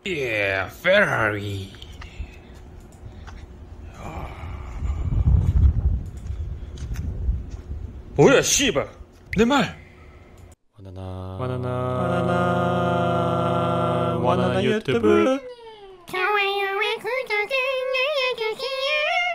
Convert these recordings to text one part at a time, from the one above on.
Yeah, Ferrari. 뭐야, 씨발. 내 말. 바나나 유튜브. 좋아요와 구독을 눌러주세요.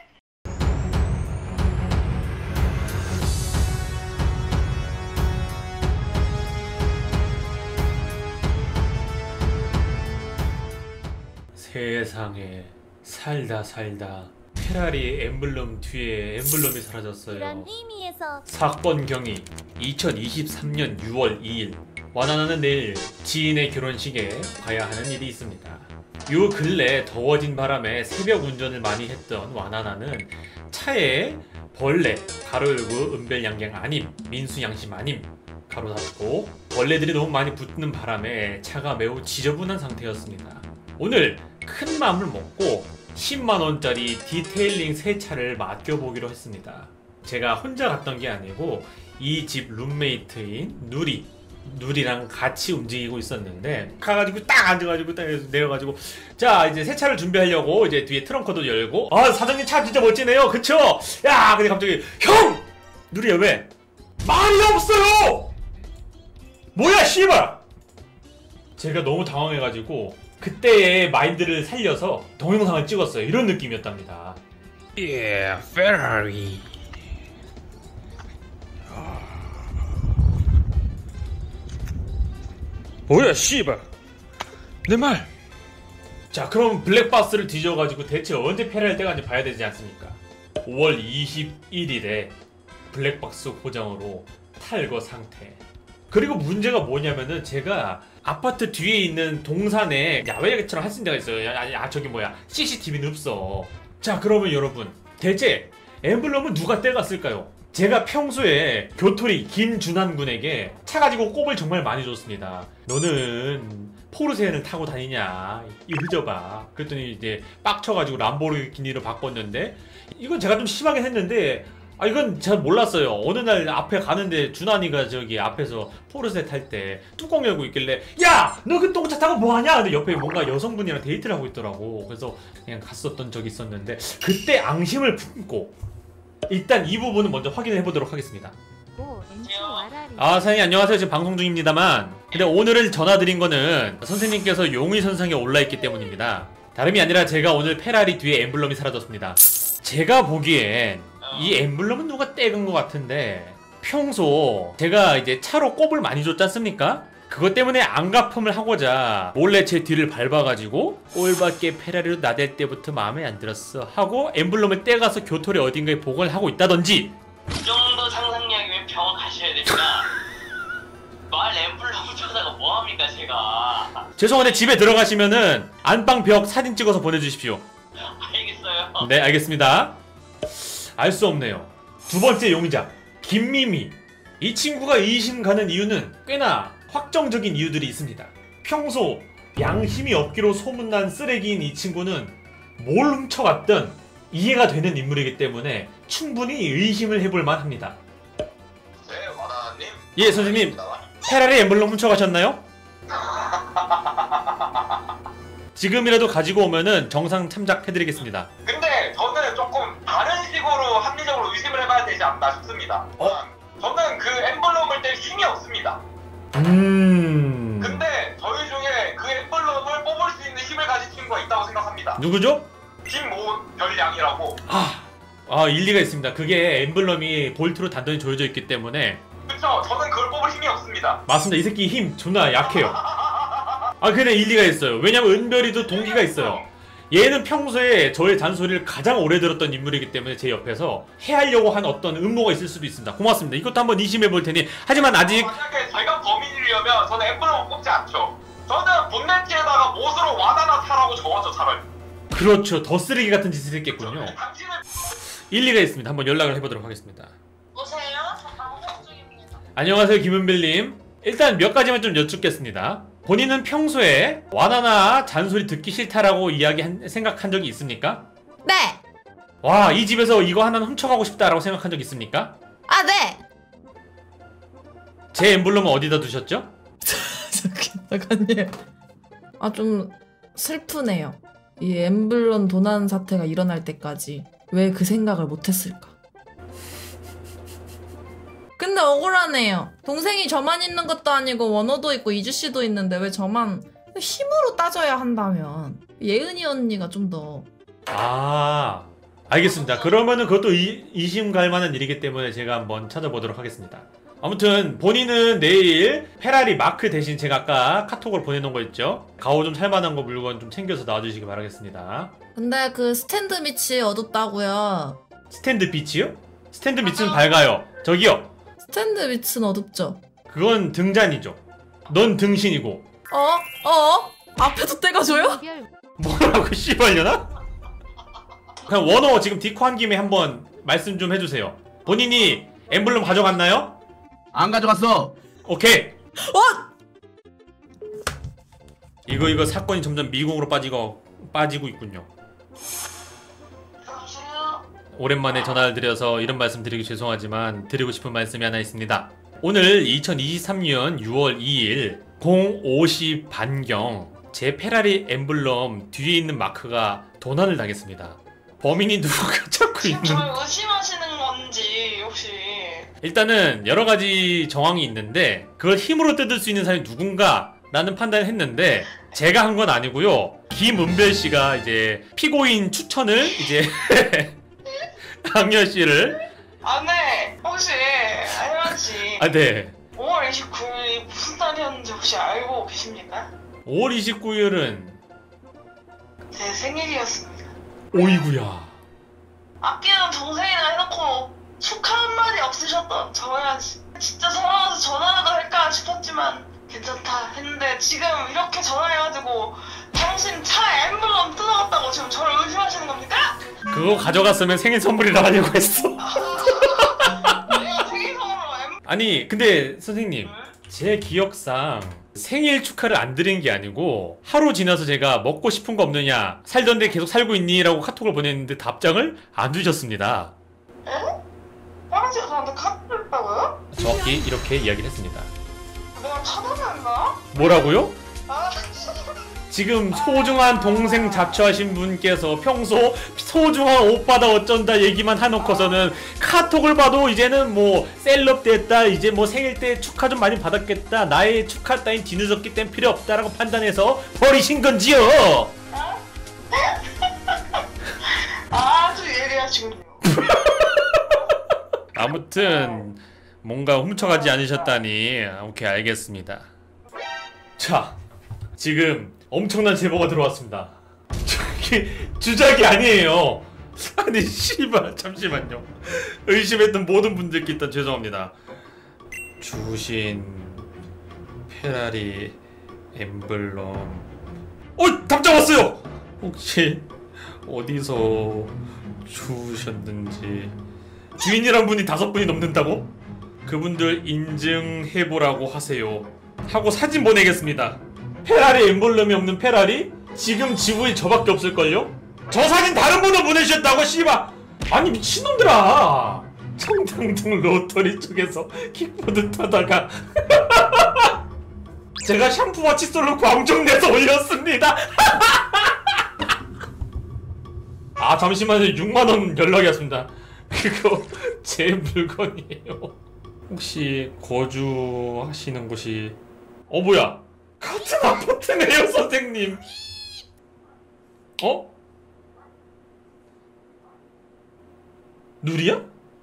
세상에 살다 페라리 엠블럼 뒤에 엠블럼이 사라졌어요. 그런 의미에서 사건 경위 2023년 6월 2일 와나나는 내일 지인의 결혼식에 가야 하는 일이 있습니다. 요 근래 더워진 바람에 새벽 운전을 많이 했던 와나나는 차에 벌레 가로 열고 은별양갱 아님 민수양심 아님 가로 닫고 벌레들이 너무 많이 붙는 바람에 차가 매우 지저분한 상태였습니다. 오늘 큰 마음을 먹고 10만원짜리 디테일링 세차를 맡겨보기로 했습니다. 제가 혼자 갔던 게 아니고 이 집 룸메이트인 누리랑 같이 움직이고 있었는데 가가지고 딱 앉아가지고 딱 내려가지고 자 이제 세차를 준비하려고 이제 뒤에 트렁크도 열고 아 사장님 차 진짜 멋지네요 그쵸? 야 근데 갑자기 형! 누리야 왜? 말이 없어요! 뭐야 씨발! 제가 너무 당황해가지고 그때의 마인드를 살려서 동영상을 찍었어요. 이런 느낌이었답니다. Yeah, Ferrari. 뭐야, 씨발. 내 말. 자, 그럼 블랙박스를 뒤져가지고 대체 언제 페라리 때가 봐야 되지 않습니까? 5월 21일에 블랙박스 고장으로 탈거 상태. 그리고 문제가 뭐냐면은 제가 아파트 뒤에 있는 동산에 야외처럼 할 수 있는 데가 있어요. 저기 뭐야 CCTV는 없어. 자 그러면 여러분 대체 엠블럼은 누가 떼갔을까요? 제가 평소에 교토리 김준환 군에게 차 가지고 꼽을 정말 많이 줬습니다. 너는 포르쉐를 타고 다니냐 이 흐져봐. 그랬더니 이제 빡쳐가지고 람보르기니로 바꿨는데 이건 제가 좀 심하게 했는데 아 이건 잘 몰랐어요. 어느 날 앞에 가는데 준환이가 저기 앞에서 포르쉐 탈 때 뚜껑 열고 있길래 야! 너 그 똥차 타고 뭐하냐? 근데 옆에 뭔가 여성분이랑 데이트를 하고 있더라고. 그래서 그냥 갔었던 적이 있었는데 그때 앙심을 품고 일단 이 부분은 먼저 확인을 해보도록 하겠습니다. 아 사장님 안녕하세요. 지금 방송 중입니다만 근데 오늘은 전화드린 거는 선생님께서 용의선상에 올라있기 때문입니다. 다름이 아니라 제가 오늘 페라리 뒤에 엠블럼이 사라졌습니다. 제가 보기엔 이 엠블럼은 누가 떼은 것 같은데 평소 제가 이제 차로 꼽을 많이 줬지 않습니까? 그것 때문에 안가품을 하고자 몰래 제 뒤를 밟아가지고 꼴밖에 페라리로 나댈 때부터 마음에 안 들었어 하고 엠블럼을 떼가서 교토리 어딘가에 보관을 하고 있다던지 이 정도 상상력이면 병원 가셔야 됩니다. 말 엠블럼 쳐다가 뭐합니까 제가. 죄송한데 집에 들어가시면은 안방 벽 사진 찍어서 보내주십시오. 알겠어요. 네 알겠습니다. 알 수 없네요. 두 번째 용의자 김미미. 이 친구가 의심 가는 이유는 꽤나 확정적인 이유들이 있습니다. 평소 양심이 없기로 소문난 쓰레기인 이 친구는 뭘 훔쳐갔든 이해가 되는 인물이기 때문에 충분히 의심을 해볼 만합니다. 네, 와나님. 예 선생님 페라리 엠블럼 훔쳐가셨나요? 지금이라도 가지고 오면은 정상 참작해드리겠습니다. 근데 저는 조금 다른 식으로 합리적으로 의심을 해봐야 되지 않나 싶습니다. 저는 그 엠블럼을 뗄 힘이 없습니다. 근데 저희 중에 그 엠블럼을 뽑을 수 있는 힘을 가진 친구가 있다고 생각합니다. 누구죠? 김모별양이라고. 일리가 있습니다. 그게 엠블럼이 볼트로 단단히 조여져 있기 때문에 그쵸? 저는 그걸 뽑을 힘이 없습니다. 맞습니다. 이 새끼 힘 존나 약해요. 근데 일리가 있어요. 왜냐면 은별이도 동기가 있어요. 얘는 평소에 저의 잔소리를 가장 오래 들었던 인물이기 때문에 제 옆에서 해하려고 한 어떤 음모가 있을 수도 있습니다. 고맙습니다. 이것도 한번 의심해 볼 테니 하지만 아직 만약에 제가 범인이려면 저는 엠블럼을 뽑지 않죠. 저는 본네트에다가 못으로 와나나 타라고 적어줘 차라리. 그렇죠. 더 쓰레기 같은 짓을 했겠군요. 당신은 일리가 있습니다. 한번 연락을 해보도록 하겠습니다. 보세요. 저 방송 중입니다. 안녕하세요 김은별님. 일단 몇 가지만 좀 여쭙겠습니다. 본인은 평소에 와나나 잔소리 듣기 싫다라고 생각한 적이 있습니까? 네! 와, 이 집에서 이거 하나는 훔쳐가고 싶다라고 생각한 적 있습니까? 아, 네! 제 엠블럼은 어디다 두셨죠? 잠깐요. 아, 좀 슬프네요. 이 엠블럼 도난 사태가 일어날 때까지 왜 그 생각을 못했을까? 근데 억울하네요. 동생이 저만 있는 것도 아니고 원호도 있고 이주씨도 있는데 왜 저만 힘으로 따져야 한다면 예은이 언니가 좀 더 아, 알겠습니다. 그러면은 그것도 이심 갈 만한 일이기 때문에 제가 한번 찾아보도록 하겠습니다. 아무튼 본인은 내일 페라리 마크 대신 제가 아까 카톡을 보내놓은 거 있죠? 가오 좀 살만한 거 물건 좀 챙겨서 놔주시기 바라겠습니다. 근데 그 스탠드 밑이 어둡다고요. 스탠드 빛이요? 스탠드 빛은 밝아요. 저기요. 스탠드 밑은 어둡죠. 그건 등잔이죠. 넌 등신이고. 앞에도 떼가줘요? 뭐라고 씨발려나? 그냥 원호 지금 디코 한 김에 한번 말씀 좀 해주세요. 본인이 엠블럼 가져갔나요? 안 가져갔어. 오케이. 이거 사건이 점점 미궁으로 빠지고 있군요. 오랜만에 전화를 드려서 이런 말씀 드리기 죄송하지만 드리고 싶은 말씀이 하나 있습니다. 오늘 2023년 6월 2일 050 반경 제 페라리 엠블럼 뒤에 있는 마크가 도난을 당했습니다. 범인이 누가 찾고 있는... 저를 의심하시는 건지 혹시 일단은 여러가지 정황이 있는데 그걸 힘으로 뜯을 수 있는 사람이 누군가 라는 판단을 했는데 제가 한 건 아니고요. 김은별씨가 이제 피고인 추천을 이제 강렬씨를 네 혹시 혜연씨 아 네 5월 29일이 무슨 날이었는지 혹시 알고 계십니까? 5월 29일은 제 생일이었습니다. 오이구야. 아끼는 동생이나 해놓고 축하 한마디 없으셨던 저야 진짜 서러워서 전화라도 할까 싶었지만 괜찮다 했는데 지금 이렇게 전화해가지고 당신 차 엠블럼 뜯어갔다고 지금 저를 의심하시는 겁니까? 그거 가져갔으면 생일 선물이라 하려고 했어. 내가 생일 선물로 아니 근데 선생님 제 기억상 생일 축하를 안 드린 게 아니고 하루 지나서 제가 먹고 싶은 거 없느냐 살던 데 계속 살고 있니? 라고 카톡을 보냈는데 답장을 안 주셨습니다. 에? 화장실에 저한테 카톡을 했다고요? 정확히 이렇게 이야기를 했습니다. 내가 차단했나? 뭐라고요? 아 지금 소중한 동생 자처하신 분께서 평소 소중한 오빠다 어쩐다 얘기만 해놓고서는 카톡을 봐도 이제는 뭐 셀럽 됐다 이제 뭐 생일 때 축하 좀 많이 받았겠다 나의 축하 따윈 뒤늦었기 때문에 필요 없다라고 판단해서 버리신 건지요? 아주 예리하시군요. 아무튼 뭔가 훔쳐가지 않으셨다니 오케이 알겠습니다. 자 지금 엄청난 제보가 들어왔습니다. 저기 주작이 아니에요. 아니 씨발 잠시만요. 의심했던 모든 분들께 일단 죄송합니다. 주신 페라리 엠블럼 답장 왔어요. 혹시 어디서 주셨는지 주인이란 분이 5분이 넘는다고? 그분들 인증해보라고 하세요 하고 사진 보내겠습니다. 페라리 엠블럼이 없는 페라리? 지금 지구에 저밖에 없을걸요? 저 사진 다른 분도 보내주셨다고 씨발. 아니 미친놈들아. 청담동 로터리 쪽에서 킥보드 타다가 제가 샴푸와 칫솔로 광종 내서 올렸습니다. 아 잠시만요. 6만원 연락이 왔습니다. 그거 제 물건이에요. 혹시 거주하시는 곳이 뭐야 같은 아파트네요 선생님. 누리야?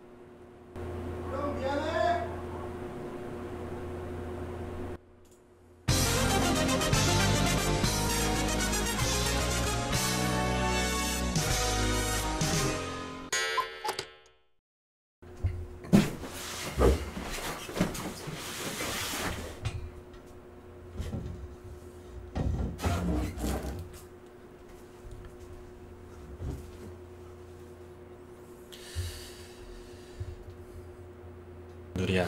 누리야,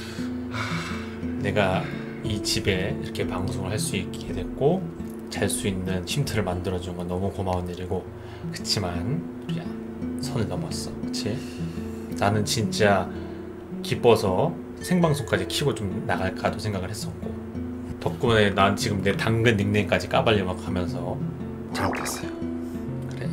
내가 이 집에 이렇게 방송을 할 수 있게 됐고 잘 수 있는 쉼터를 만들어준 건 너무 고마운 일이고 그치만 누리야 선을 넘었어. 그치? 나는 진짜 기뻐서 생방송까지 키고 좀 나갈까도 생각을 했었고 덕분에 난 지금 내 당근 닉네임까지 까발려 막 하면서. 잘못했어요. 그래.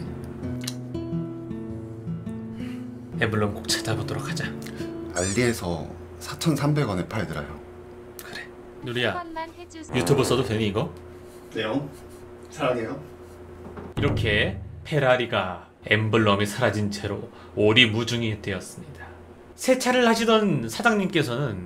엠블럼 꼭 찾아보도록 하자. 알리에서 4,300원에 팔더라요. 그래. 누리야, 유튜브 써도 되니 이거? 네요. 사랑해요. 이렇게 페라리가 엠블럼이 사라진 채로 오리무중이 되었습니다. 세차를 하시던 사장님께서는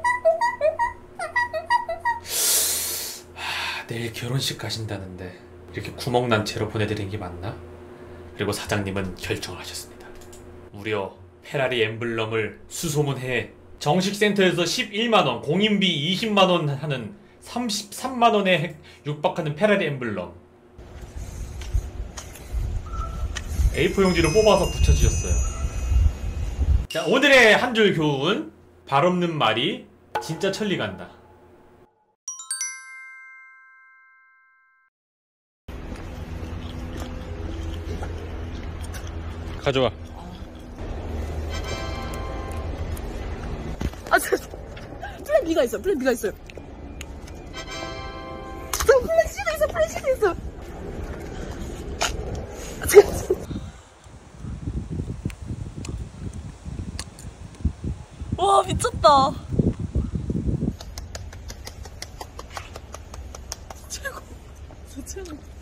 내일 결혼식 가신다는데 이렇게 구멍난 채로 보내드리는 게 맞나? 그리고 사장님은 결정을 하셨습니다. 무려 페라리 엠블럼을 수소문해 정식 센터에서 11만원, 공인비 20만원 하는 33만원에 육박하는 페라리 엠블럼. A4 용지를 뽑아서 붙여주셨어요. 자, 오늘의 한 줄 교훈. 발 없는 말이 진짜 천리 간다. 가져와. 플랜 B가 있어. 플랜 B가 있어요. 플랜 C도 있어. 플랜 C도 있어. 와 미쳤다. 최고. 최고.